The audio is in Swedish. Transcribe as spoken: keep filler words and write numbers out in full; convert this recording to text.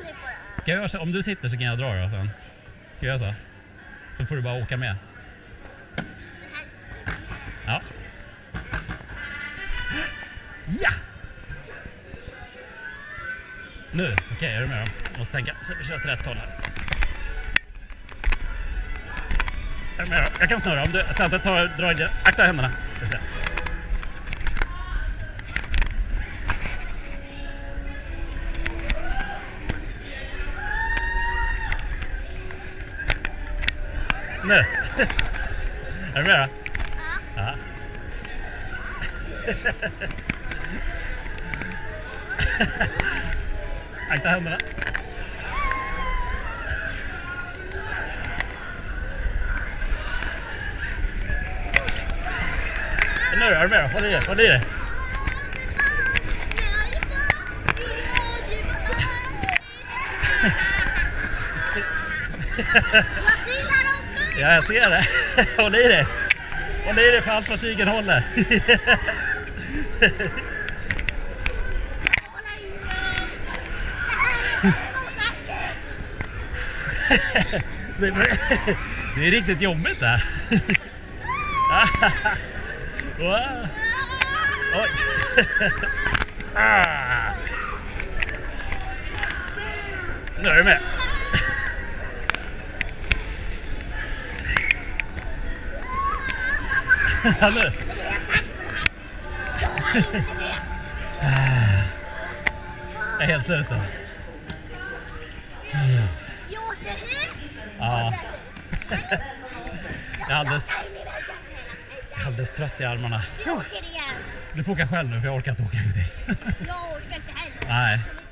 Ska jag göra så? Om du sitter så kan jag dra då sen. Ska jag göra så? Så får du bara åka med. Ja. Ja! Nu, okej, okay, är du med då? Jag måste tänka, så vi kör till rätt håll här. Är du med då? Jag kan snurra, om du sen tar, drar in, akta händerna. Nu. Är du med då? Ja. Akta händerna. Nu är du med då? Håll i det, håll i det. Ja, jag ser det. Håll i det. Håll i det för allt vad tygen håller. Det är, det är riktigt jobbigt där. Oj. Nu är du med. Nu. Jag är helt slut. Ja. Jag är alldeles, jag är alldeles trött i armarna. Du får åka själv nu för jag orkar inte åka ut till. Jag orkar inte heller. Nej.